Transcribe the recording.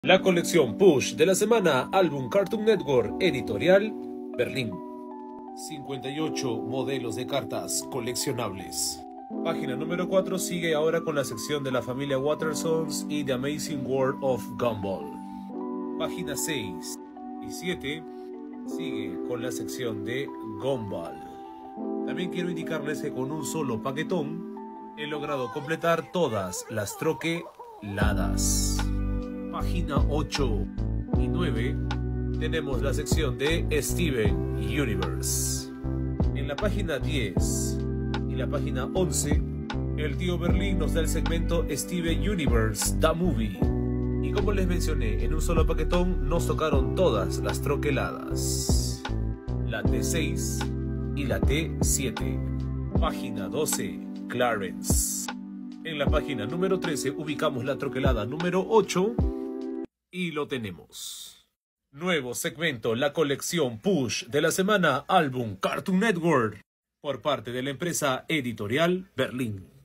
La colección Push de la semana, álbum Cartoon Network, editorial Berlín. 58 modelos de cartas coleccionables. Página número 4 sigue ahora con la sección de la familia Watersons y The Amazing World of Gumball. Página 6 y 7 sigue con la sección de Gumball. También quiero indicarles que con un solo paquetón he logrado completar todas las troqueladas. Página 8 y 9 tenemos la sección de Steven Universe. En la página 10 y la página 11 el tío Berlín nos da el segmento Steven Universe The Movie. Y como les mencioné, en un solo paquetón nos tocaron todas las troqueladas. La T6 y la T7. Página 12, Clarence. En la página número 13 ubicamos la troquelada número 8 y lo tenemos. Nuevo segmento, la colección Push de la semana, álbum Cartoon Network, por parte de la empresa editorial Berlín.